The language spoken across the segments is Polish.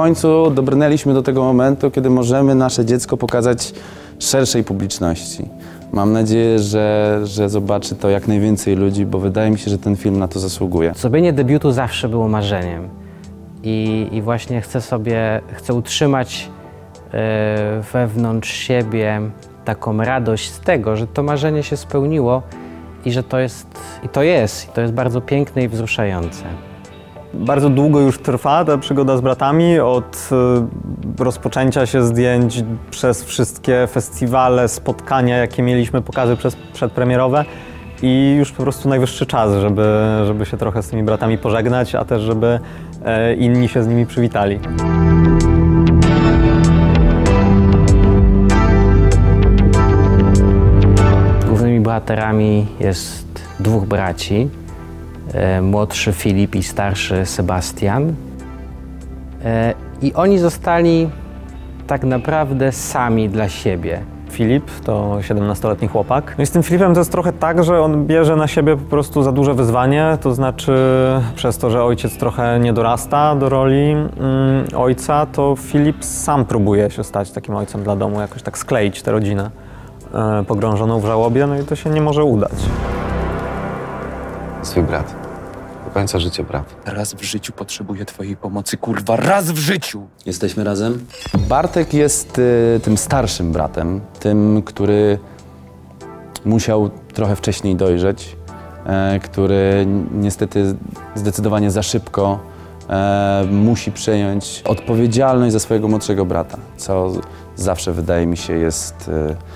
końcu dobrnęliśmy do tego momentu, kiedy możemy nasze dziecko pokazać szerszej publiczności. Mam nadzieję, że zobaczy to jak najwięcej ludzi, bo wydaje mi się, że ten film na to zasługuje. Zrobienie debiutu zawsze było marzeniem i właśnie chcę utrzymać wewnątrz siebie taką radość z tego, że to marzenie się spełniło i że to jest bardzo piękne i wzruszające. Bardzo długo już trwa ta przygoda z bratami, od rozpoczęcia się zdjęć przez wszystkie festiwale, spotkania, jakie mieliśmy, pokazy przedpremierowe i już po prostu najwyższy czas, żeby się trochę z tymi bratami pożegnać, a też żeby inni się z nimi przywitali. Głównymi bohaterami jest dwóch braci. Młodszy Filip i starszy Sebastian. I oni zostali tak naprawdę sami dla siebie. Filip to 17-letni chłopak. No i z tym Filipem to jest trochę tak, że on bierze na siebie po prostu za duże wyzwanie, to znaczy przez to, że ojciec trochę nie dorasta do roli ojca, to Filip sam próbuje się stać takim ojcem dla domu, jakoś tak skleić tę rodzinę pogrążoną w żałobie, no i to się nie może udać. Swój brat. Do końca życia brat. Raz w życiu potrzebuję twojej pomocy, kurwa, raz w życiu! Jesteśmy razem? Bartek jest tym starszym bratem, tym, który musiał trochę wcześniej dojrzeć, który niestety zdecydowanie za szybko musi przejąć odpowiedzialność za swojego młodszego brata, co zawsze wydaje mi się jest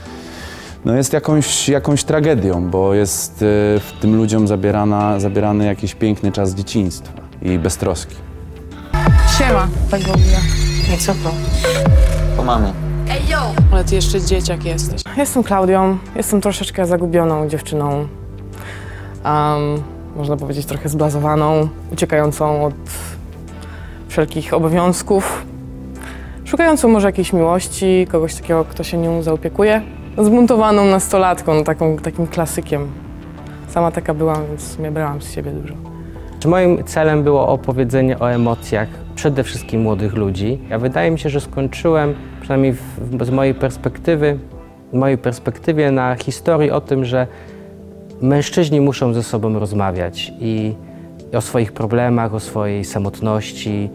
jakąś tragedią, bo jest tym ludziom zabierany jakiś piękny czas dzieciństwa i beztroski. Siema, tak w ogóle. I co to? Po mamie. Ale ty jeszcze dzieciak jesteś. Jestem Klaudią, jestem troszeczkę zagubioną dziewczyną. Można powiedzieć trochę zblazowaną, uciekającą od wszelkich obowiązków, szukającą może jakiejś miłości, kogoś takiego, kto się nią zaopiekuje. Zbuntowaną nastolatką, takim klasykiem. Sama taka byłam, więc nie brałam z siebie dużo. Moim celem było opowiedzenie o emocjach przede wszystkim młodych ludzi. Wydaje mi się, że skończyłem, przynajmniej z mojej perspektywie, na historii o tym, że mężczyźni muszą ze sobą rozmawiać i o swoich problemach, o swojej samotności.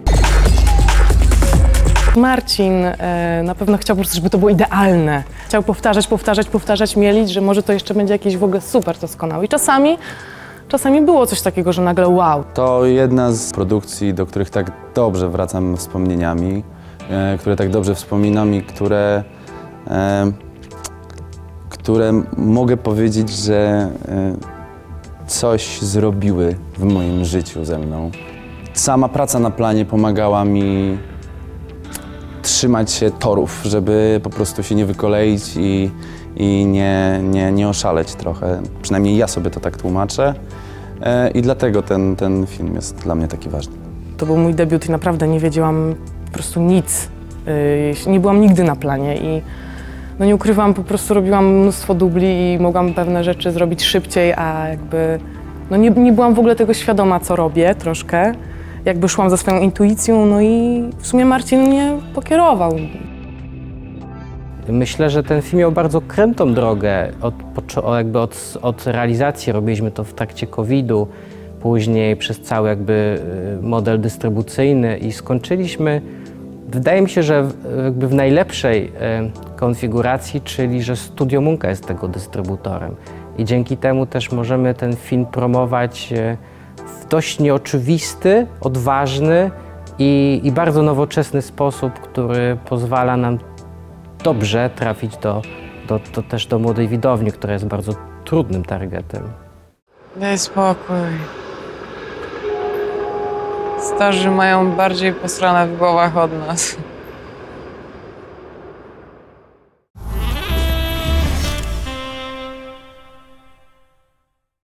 Marcin na pewno chciał po prostu, żeby to było idealne. Chciał powtarzać, mielić, że może to jeszcze będzie jakieś w ogóle super doskonałe. I czasami było coś takiego, że nagle wow. To jedna z produkcji, do których tak dobrze wracam wspomnieniami, które tak dobrze wspominam i które mogę powiedzieć, że coś zrobiły w moim życiu ze mną. Sama praca na planie pomagała mi trzymać się torów, żeby po prostu się nie wykoleić i nie oszaleć trochę. Przynajmniej ja sobie to tak tłumaczę i dlatego ten film jest dla mnie taki ważny. To był mój debiut i naprawdę nie wiedziałam po prostu nic. Nie byłam nigdy na planie i no nie ukrywam, po prostu robiłam mnóstwo dubli i mogłam pewne rzeczy zrobić szybciej, a jakby no nie byłam w ogóle tego świadoma, co robię troszkę. Jakby szłam za swoją intuicją, no i w sumie Marcin mnie pokierował. Myślę, że ten film miał bardzo krętą drogę. Od realizacji robiliśmy to w trakcie COVID-u, później przez cały model dystrybucyjny i skończyliśmy, wydaje mi się, że w najlepszej konfiguracji, czyli że Studio Munka jest tego dystrybutorem. I dzięki temu też możemy ten film promować w dość nieoczywisty, odważny i bardzo nowoczesny sposób, który pozwala nam dobrze trafić też do młodej widowni, która jest bardzo trudnym targetem. Daj spokój. Starzy mają bardziej posrane w głowach od nas.